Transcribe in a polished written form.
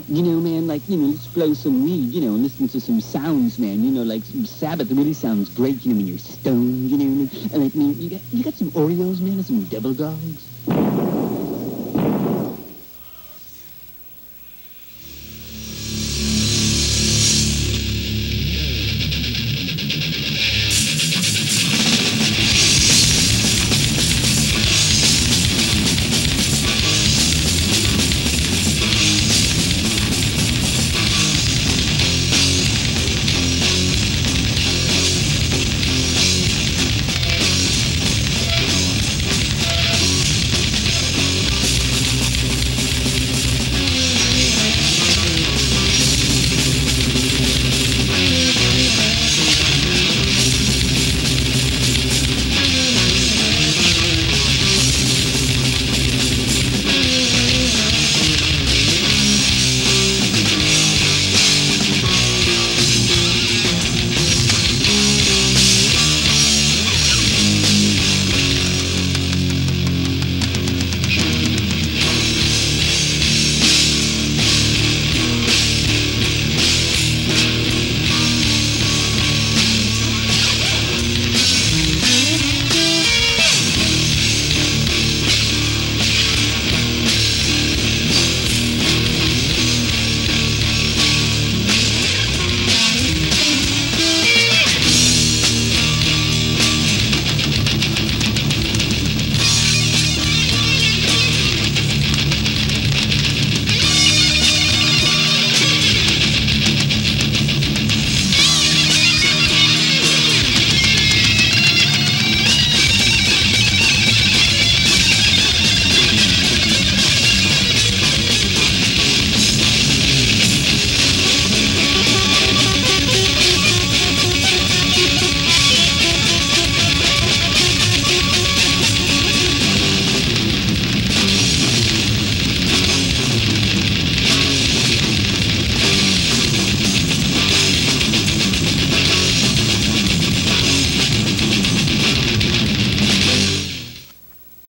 You know, man, like, you know, let's blow some weed, you know, and listen to some sounds, man. You know, like, some Sabbath really sounds great, you know, when you're stoned, you know. And, like, man, you got some Oreos, man, and some Devil Dogs?